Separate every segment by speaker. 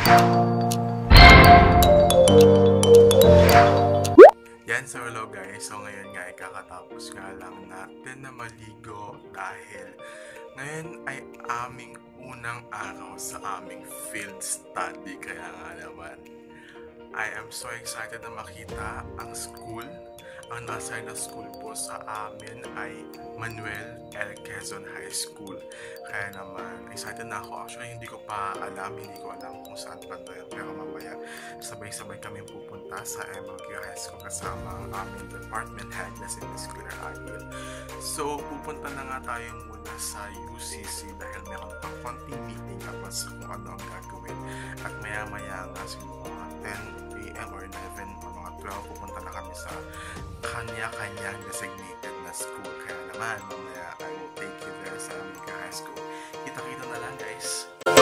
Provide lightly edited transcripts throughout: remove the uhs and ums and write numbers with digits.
Speaker 1: Yan, so hello guys. So ngayon nga ay kakatapos nga lang natin na maligo dahil ngayon ay aming unang araw sa aming field study. Kaya nga naman, I am so excited na makita ang school. Ang nasa na school po sa amin ay Manuel L. Quezon High School. Kaya naman, excited na ako. Actually, hindi ko alam kung saan pa tayo. Pero mamaya, sabay-sabay kami pupunta sa MLQ High School kasama ang aming department head na si Miss Claire Agil. So, pupunta na nga tayo muna sa UCC dahil meron pang konting meeting tapos kung ano ang gagawin. At maya-maya nga siguro mga 10 AM or 11 o mga 12, pupunta na kami sa kanya-kanyang designated na school. Kaya naman, mamaya I will take you there sa MLQ High School. Kita-kita na lang guys.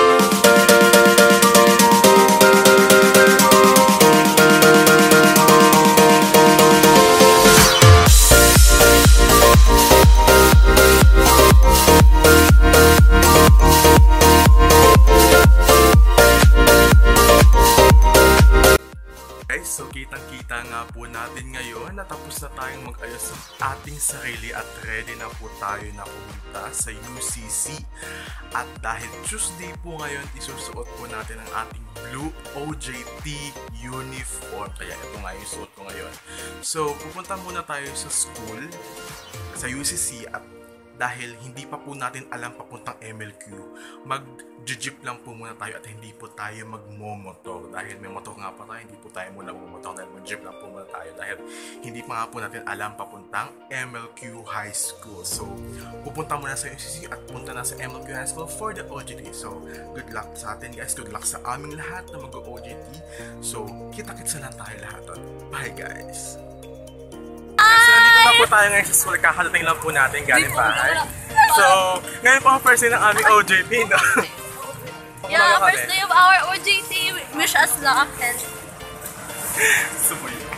Speaker 1: So kitang-kita nga po natin ngayon na tapos na tayong mag-ayos ng ating sarili at ready na po tayo na pumunta sa UCC. At dahil Tuesday po ngayon, isusuot po natin ang ating blue OJT uniform. Kaya ito nga yung suot ko ngayon. So pupunta muna tayo sa school, sa UCC, at dahil hindi pa po natin alam papuntang MLQ, mag-jeep lang po muna tayo at hindi po tayo magmomotor. Dahil may motor nga pa tayo, hindi po tayo muna magmomotor dahil mag-jeep lang po muna tayo dahil hindi pa nga po natin alam papuntang MLQ High School. So, pupunta muna sa UCC at punta na sa MLQ High School for the OJT. So, good luck sa atin guys. Good luck sa aming lahat na mag-OJT. So, kita-kits na lang tayo lahat. Bye guys! So, dito na po tayo ngayon sa school. Kakadating lang po natin galing bahay. So, ngayon po ang first day ng aming OJT, no?
Speaker 2: Yeah, first day of our OJT. Wish us luck and...
Speaker 1: Subo yun.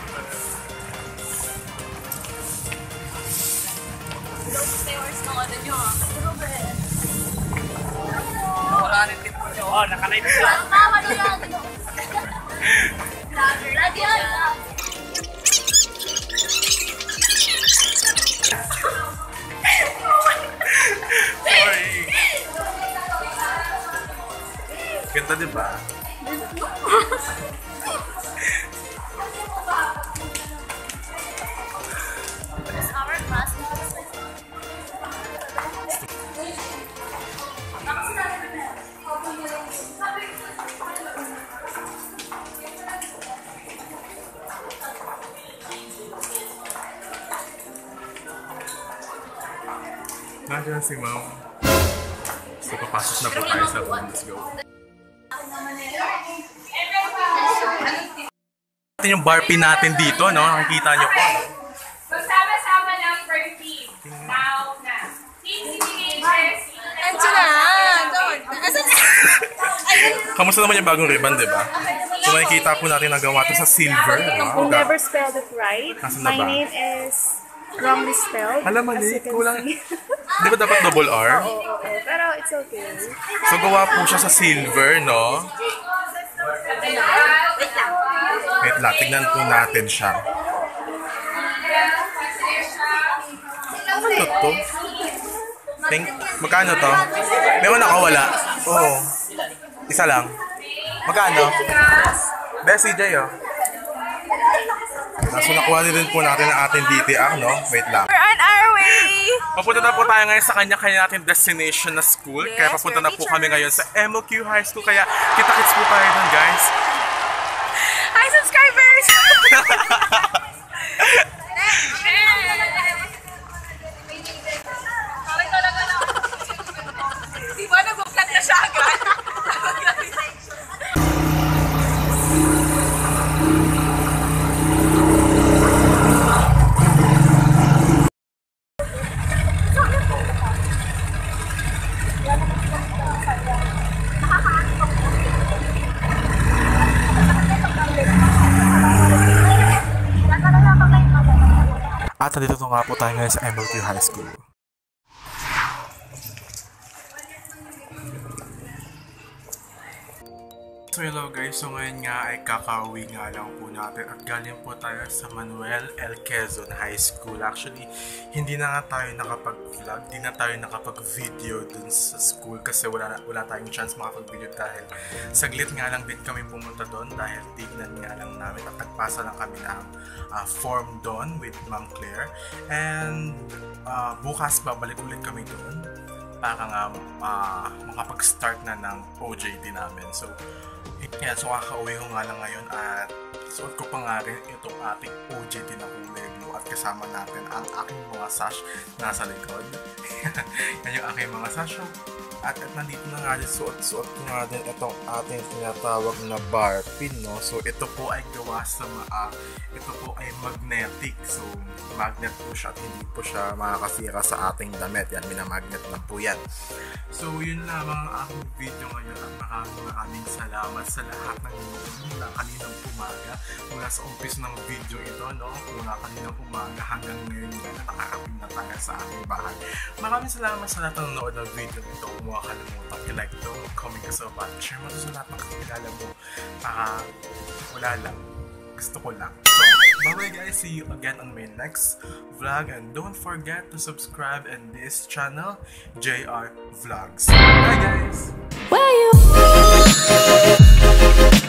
Speaker 2: Stairs ng ano nyo ah.
Speaker 3: Wala rin tip nyo. Oh, nakalive sila.
Speaker 2: Tama na yan. Ready yan.
Speaker 1: Sorry. Ganda diba?
Speaker 2: It's our class.
Speaker 1: Nandiyan si Ma'am. So, papasok na po tayo sa room. Let's go. Ito yung bar pin natin dito, no? Nakikita nyo po.
Speaker 4: Magsama-sama lang per team. Now na. Team CDHS.
Speaker 2: Andiyan na. Doon. Asan na?
Speaker 1: Kamusta naman yung bagong ribbon, di ba? So, nakikita po natin nagawa ito sa silver.
Speaker 5: You never spelled it right.
Speaker 1: Nasaan na
Speaker 5: My
Speaker 1: ba?
Speaker 5: name is wrongly spelled.
Speaker 1: Alam,
Speaker 5: as
Speaker 1: mali.
Speaker 5: you can
Speaker 1: Kulang.
Speaker 5: see.
Speaker 1: Di ba dapat double R?
Speaker 5: Oo. Pero it's okay.
Speaker 1: So, gawa po siya sa silver, no? Wait lang, tignan po natin siya. Ano to? Magkano to? May mga nakawala. Oo. Isa lang. Magkano? Best CJ, oh. So, nakuha din po natin ang ating DTR, no? Wait lang.
Speaker 2: We're on our way.
Speaker 1: Papunta na po tayo ngayon sa kanya-kanya natin destination na school.
Speaker 2: Yes,
Speaker 1: Kaya papunta na po
Speaker 2: we're
Speaker 1: kami ngayon sa MLQ High School. Kaya kita-kits po tayo dun, guys.
Speaker 2: Hi, subscribers!
Speaker 4: Di ba nag-vlog na siya agad?
Speaker 1: At nandito nga po tayo ngayon sa MLQ High School. So hello guys, so ngayon nga ay kakauwi nga lang po natin at galing po tayo sa Manuel L. Quezon High School. Actually, hindi na nga tayo nakapag-vlog, hindi na tayo nakapag-video dun sa school kasi wala tayong chance makapag-video dahil saglit nga lang din kami pumunta doon dahil tignan nga lang namin at nagpasa lang kami ng form doon with Ma'am Claire. And bukas babalik ulit kami doon para nga makapag-start na ng OJT namin. So kakauwi ko nga lang ngayon at suot ko pa nga rin itong ating OJT na kulay blue at kasama natin ang aking mga sash nasa likod. Yan yung aking mga sash. At nandito na nga rin, suot ko nga din itong ating tinatawag na bar pin, no? So ito po ay gawa sa ito po ay magnetic. So magnet po siya at hindi po siya makakasira sa ating damit. Yan, minamagnet lang po yan. So yun lamang ang aking video ngayon at maraming salamat sa lahat ng mula kaninang umaga. Mula sa umpis ng video ito, no? Mula kaninang umaga hanggang ngayon na nakakapin na tayo sa aking bahay. Maraming salamat sa lahat ng nanood ng video ito. Huwag kalimutan i-like ito, comment ka sa button, share mo ito sa lahat ng kakilala mo. Wala lang. Gusto ko lang. So, bye guys. See you again on my next vlog. And don't forget to subscribe in this channel, JR Vlogs. Bye guys!
Speaker 2: Where you?